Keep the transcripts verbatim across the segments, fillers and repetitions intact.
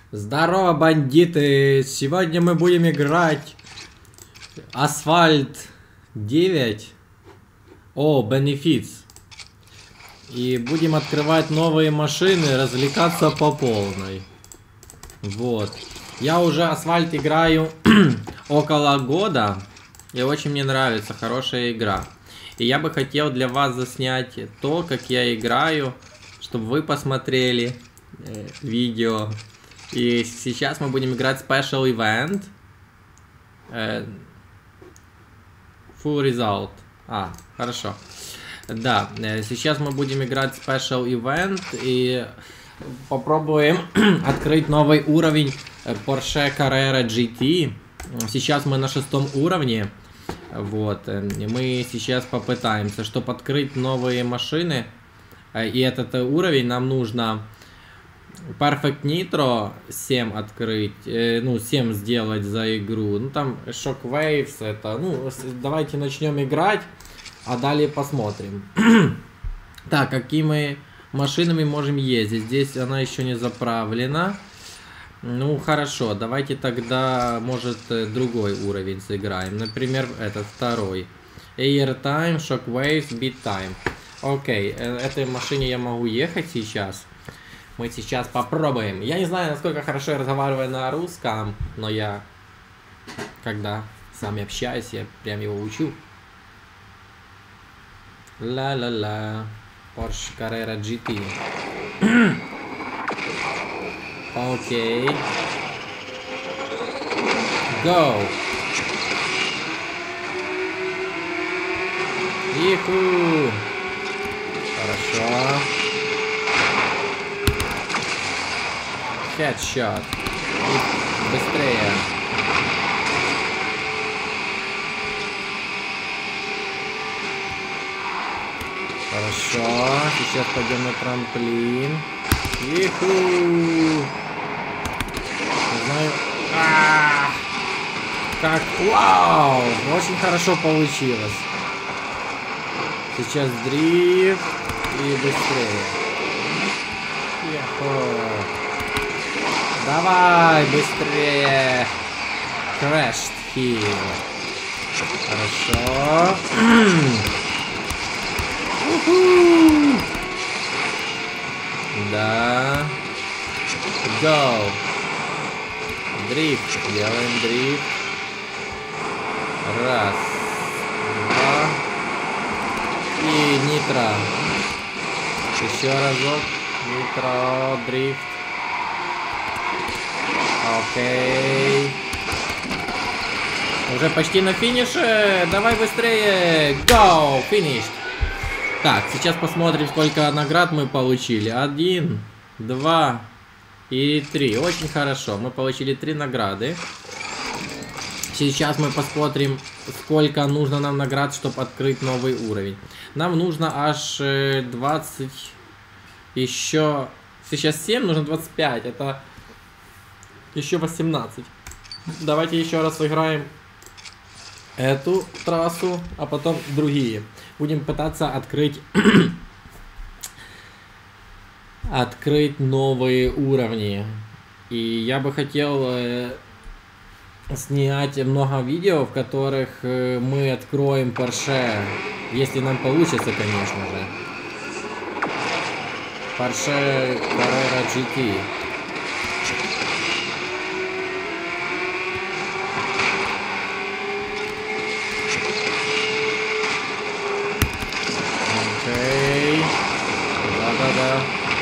Здорово, бандиты! Сегодня мы будем играть Асфальт девять. О, Benefits. И будем открывать новые машины, развлекаться по полной. Вот. Я уже Асфальт играю около года. И очень мне нравится, хорошая игра. И я бы хотел для вас заснять то, как я играю, чтобы вы посмотрели э, видео. И сейчас мы будем играть Special Event. Э, full Result. А, хорошо. Да, э, сейчас мы будем играть Special Event и попробуем открыть новый уровень Porsche Carrera джи ти. Сейчас мы на шестом уровне. Вот, мы сейчас попытаемся, чтобы открыть новые машины. И этот уровень нам нужно Perfect Nitro семь открыть, ну, семь сделать за игру. Ну, там Shockwaves, это, ну, давайте начнем играть, а далее посмотрим. Так, какими машинами можем ездить? Здесь она еще не заправлена. Ну, хорошо, давайте тогда, может, другой уровень сыграем. Например, этот второй. Airtime, Shockwaves, Beat Time. Окей, этой машине я могу ехать сейчас. Мы сейчас попробуем. Я не знаю, насколько хорошо я разговариваю на русском, но я, когда с вами общаюсь, я прям его учу. Ла-ла-ла. Porsche Carrera джи ти. Окей. Go. Иху. Хорошо. Headshot. И быстрее. Хорошо. Сейчас пойдем на трамплин. Иху. Не знаю. А-а-а! Как? Вау! Очень хорошо получилось. Сейчас дрифт и быстрее. Ехо. Давай, быстрее. Crashed here. Хорошо. Да. Go. Дрифт. Делаем дрифт. Раз. Два. И нитро. Еще разок. Нитро. Дрифт. Окей. Уже почти на финише. Давай быстрее. Go. Finish. Так, сейчас посмотрим, сколько наград мы получили. Один, два и три. Очень хорошо. Мы получили три награды. Сейчас мы посмотрим, сколько нужно нам наград, чтобы открыть новый уровень. Нам нужно аж двадцать. Еще... Сейчас семь, нужно двадцать пять. Это еще восемнадцать. Давайте еще раз сыграем эту трассу, а потом другие. Будем пытаться открыть открыть новые уровни. И я бы хотел э, снять много видео, в которых э, мы откроем Porsche, если нам получится, конечно же. Porsche Carrera джи ти. Окей. Да-да-да.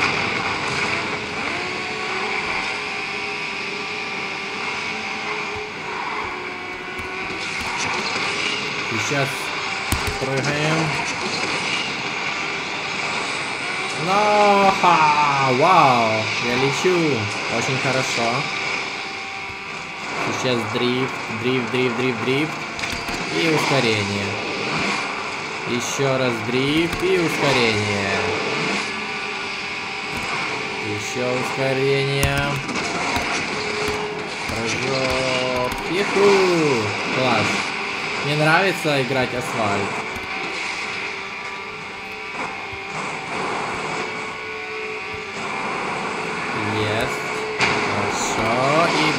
Сейчас прыгаем. Но, ха, вау, я лечу. Очень хорошо. Сейчас дрифт, дрифт, дрифт, дрифт, дрифт. И ускорение. Еще раз дрифт и ускорение. Еще ускорение. Прыжок. Иху. Класс. Мне нравится играть Асфальт. Есть. Хорошо.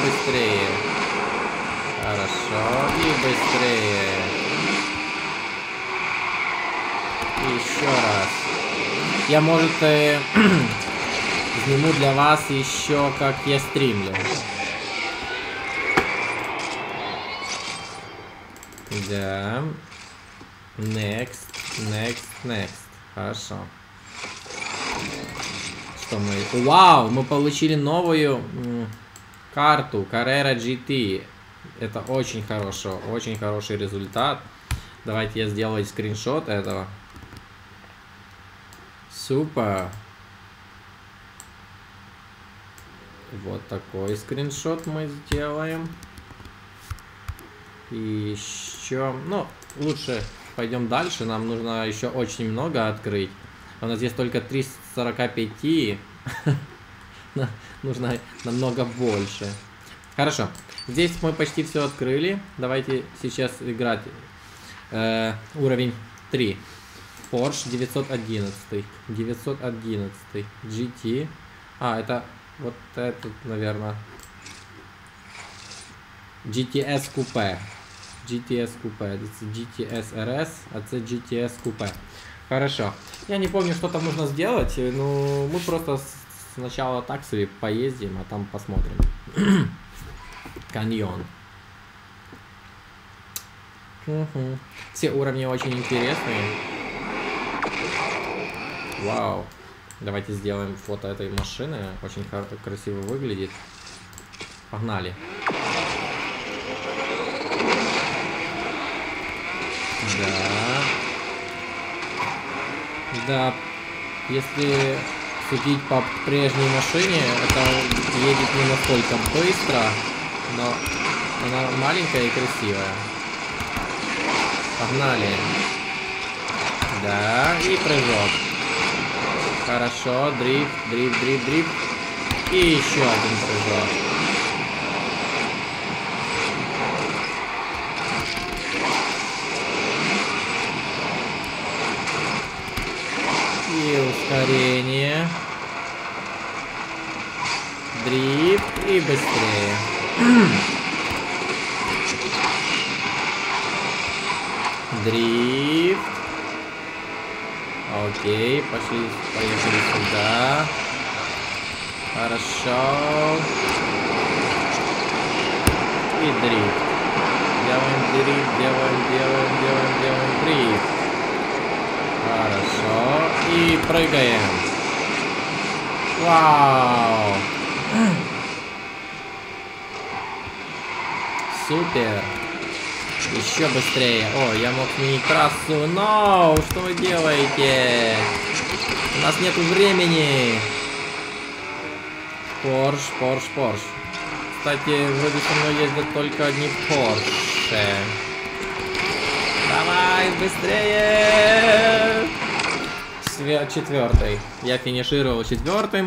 быстрее. Хорошо. И быстрее. Еще раз. Я, может, э, сниму для вас еще, как я стримлю. Да. Next, next, next. Хорошо. Что мы... Вау, мы получили новую м, карту Carrera джи ти. Это очень хорошо, очень хороший результат. Давайте я сделаю скриншот этого. Супер. Вот такой скриншот мы сделаем. И еще... Ну, лучше пойдем дальше. Нам нужно еще очень много открыть. У нас есть только триста сорок пять. Нужно намного больше. Хорошо. Здесь мы почти все открыли. Давайте сейчас играть. Э, уровень три. Porsche девятьсот одиннадцать. девятьсот одиннадцать. джи ти. А, это вот этот, наверное. джи ти эс Coupe. джи ти эс Coupe. Это джи ти эс ар эс, а это джи ти эс Coupe. Хорошо. Я не помню, что там нужно сделать. Ну, мы просто сначала так себе поездим, а там посмотрим. Каньон. Угу. Все уровни очень интересные. Вау. Давайте сделаем фото этой машины. Очень красиво выглядит. Погнали. Да. Да. Если судить по прежней машине, это едет не настолько быстро, но она маленькая и красивая. Погнали. Да, и прыжок. Хорошо, дрифт, дрифт, дрифт, дрифт. И еще один прыжок. И ускорение. Дрифт и быстрее. Дрифт. Окей, пошли, поехали сюда. Хорошо. И дрифт. Делаем дрифт, делаем, делаем, делаем, делаем дрифт. Хорошо. И прыгаем. Вау. Супер. Еще быстрее. О, я мог сменить трассу. Но, что вы делаете? У нас нету времени. Порш, Порш, Порш. Кстати, вроде со мной ездят только одни Порше. Давай, быстрее! Четвертый. Я финишировал четвертым.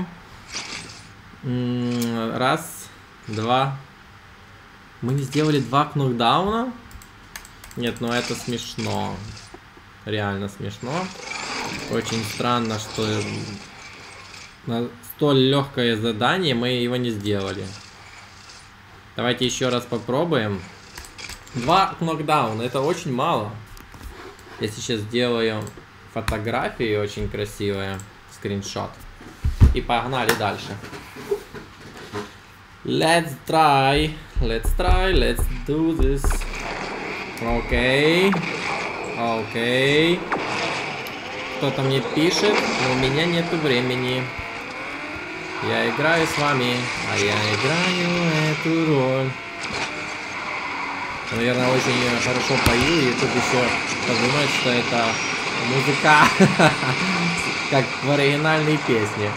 Раз, два. Мы не сделали два кнокдауна? Нет, ну это смешно. Реально смешно. Очень странно, что на столь легкое задание мы его не сделали. Давайте еще раз попробуем. Два кнокдауна, это очень мало. Я сейчас сделаю фотографии очень красивые. Скриншот. И погнали дальше. Let's try. Let's try. Let's do this. Окей. Окей. Кто-то мне пишет, но у меня нету времени. Я играю с вами, а я играю эту роль. Наверное, очень хорошо пою, и тут еще подумать, что это музыка, как в оригинальной песне.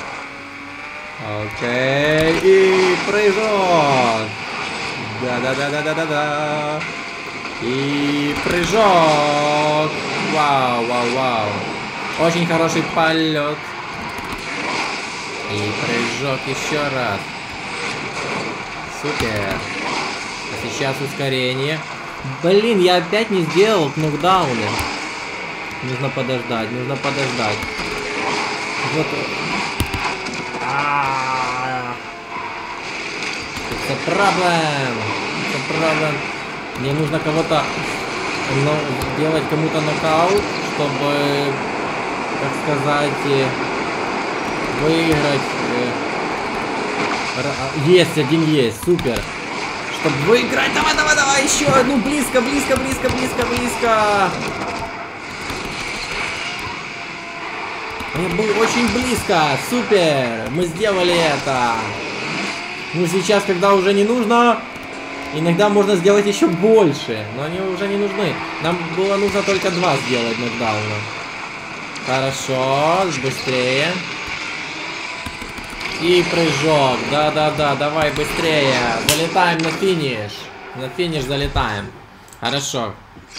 Окей, и прыжок. Да-да-да-да-да-да-да. И прыжок. Вау, вау, вау. Очень хороший полет. И прыжок еще раз. Супер. А сейчас ускорение. Блин, я опять не сделал кнокдауны. Нужно подождать, нужно подождать. Вот. It's a problem. It's a problem. Мне нужно кого-то, ну, делать кому-то нокаут, чтобы, так сказать, выиграть. Есть, один есть, супер. Чтобы выиграть, давай, давай, давай, еще, ну, близко, близко, близко, близко, близко. Я был очень близко, супер, мы сделали это. Ну, сейчас, когда уже не нужно, иногда можно сделать еще больше, но они уже не нужны. Нам было нужно только два сделать нокдауна. Хорошо, быстрее. И прыжок, да-да-да, давай быстрее. Залетаем на финиш. На финиш залетаем. Хорошо.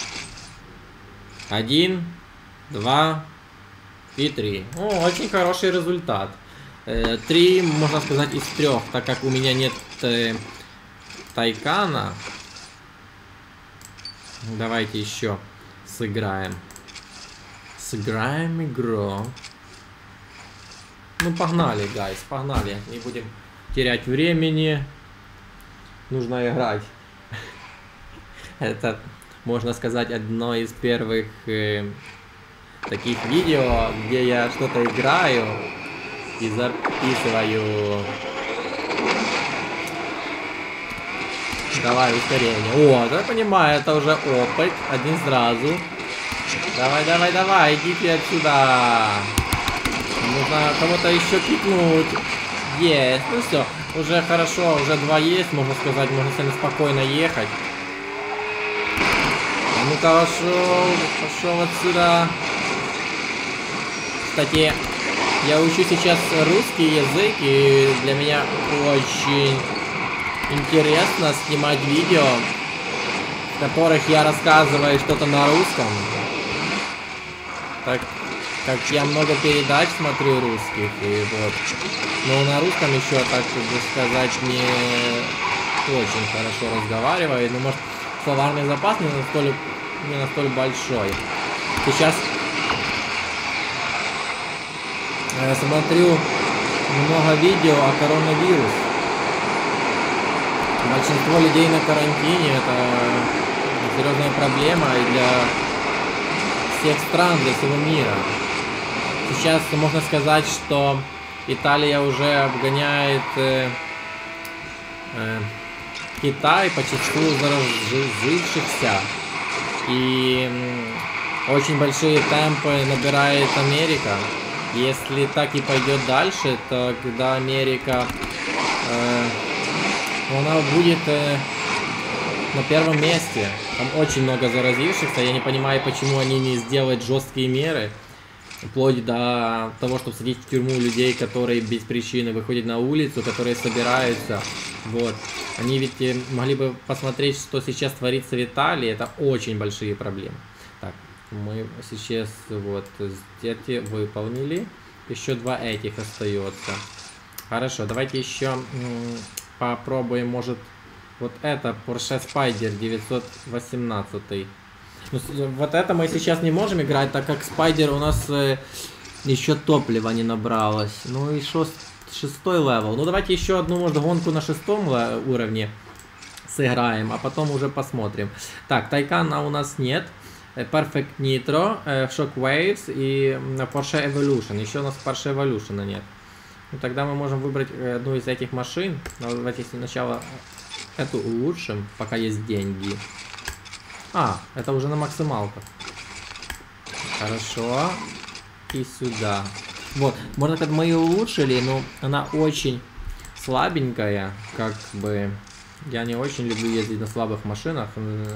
Один, два и три. О, очень хороший результат. Э, три, можно сказать, из трех, так как у меня нет э, Тайкана. Давайте еще сыграем. Сыграем игру. Ну, погнали, гайс, погнали. Не будем терять времени. Нужно играть. Это, можно сказать, одно из первых э, таких видео, где я что-то играю и записываю. Давай, ускорение. О, да я понимаю, это уже опыт. Один сразу. Давай, давай, давай, идите отсюда. Нужно кого-то еще кикнуть. Есть. Ну все. Уже хорошо. Уже два есть, можно сказать. Можно с вами спокойно ехать. А ну-ка, пошел. Пошел отсюда. Кстати, я учу сейчас русский язык. И для меня очень интересно снимать видео, в которых я рассказываю что-то на русском. Так как я много передач смотрю русских, и вот. Но на русском еще, так сказать, не очень хорошо разговариваю. Ну, может, словарный запас не настолько, не настолько большой. Сейчас я смотрю много видео о коронавирусе. Большинство людей на карантине, это серьезная проблема и для всех стран, для всего мира. Сейчас можно сказать, что Италия уже обгоняет э, э, Китай по числу заразившихся. И э, очень большие темпы набирает Америка. Если так и пойдет дальше, то когда Америка э, она будет э, на первом месте. Там очень много заразившихся. Я не понимаю, почему они не сделают жесткие меры. Вплоть до того, чтобы садить в тюрьму людей, которые без причины выходят на улицу, которые собираются. Вот. Они ведь могли бы посмотреть, что сейчас творится в Италии. Это очень большие проблемы. Так, мы сейчас вот эти выполнили. Еще два этих остается. Хорошо, давайте еще попробуем, может, вот это Porsche Spyder девятьсот восемнадцать. Ну, вот это мы сейчас не можем играть, так как Спайдер у нас э, еще топлива не набралось. Ну и шо, шестой левел. Ну давайте еще одну, может, гонку на шестом уровне сыграем, а потом уже посмотрим. Так, Тайкана у нас нет. Perfect Nitro, э, Shockwaves и Porsche Evolution. Еще у нас Porsche Evolution нет. Ну, тогда мы можем выбрать одну из этих машин. Но давайте сначала эту улучшим, пока есть деньги. А, это уже на максималках. Хорошо. И сюда. Вот, можно сказать, мы ее улучшили, но она очень слабенькая. Как бы, я не очень люблю ездить на слабых машинах.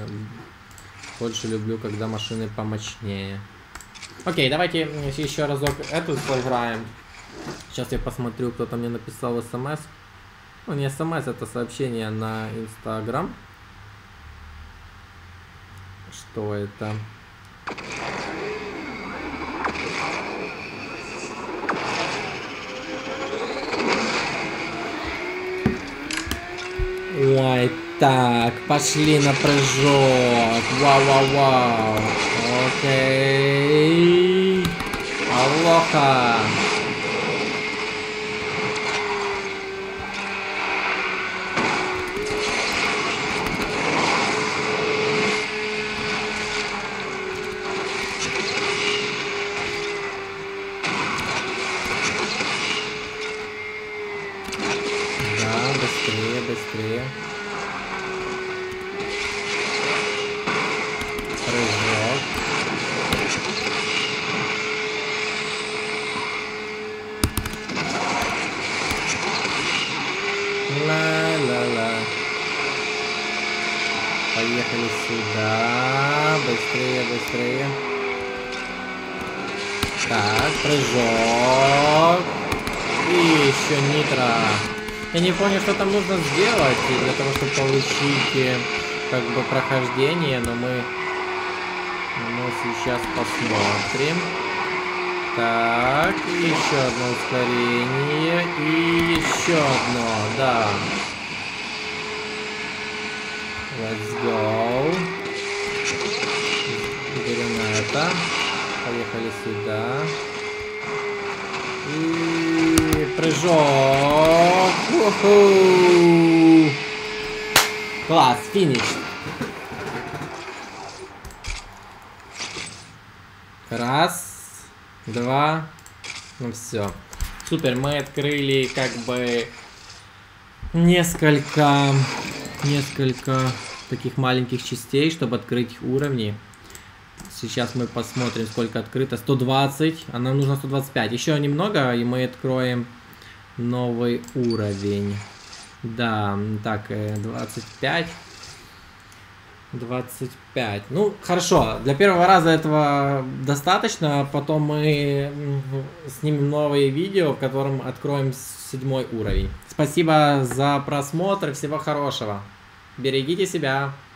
Больше люблю, когда машины помощнее. Окей, давайте еще разок эту поиграем. Сейчас я посмотрю, кто-то мне написал смс. Ну, не смс, это сообщение на Инстаграм. Что это? Ой, так, пошли на прыжок. Вау-вау-вау. Окей. Алоха. быстрее, быстрее. Прыжок. Ла-ла-ла. Поехали сюда. Быстрее, быстрее. Так, прыжок. И еще нитро. Я не понял, что там нужно сделать для того, чтобы получить как бы прохождение, но мы, мы сейчас посмотрим. Так, еще одно ускорение и еще одно, да. Let's go. Берем это. Поехали сюда. И прыжок. У-ху! Класс, финиш. Раз, два, ну все. Супер, мы открыли как бы несколько, несколько таких маленьких частей, чтобы открыть уровни. Сейчас мы посмотрим, сколько открыто. сто двадцать, а нам нужно сто двадцать пять. Еще немного, и мы откроем новый уровень. Да, так, двадцать пять. двадцать пять. Ну, хорошо. Для первого раза этого достаточно. Потом мы снимем новые видео, в котором откроем седьмой уровень. Спасибо за просмотр. Всего хорошего. Берегите себя.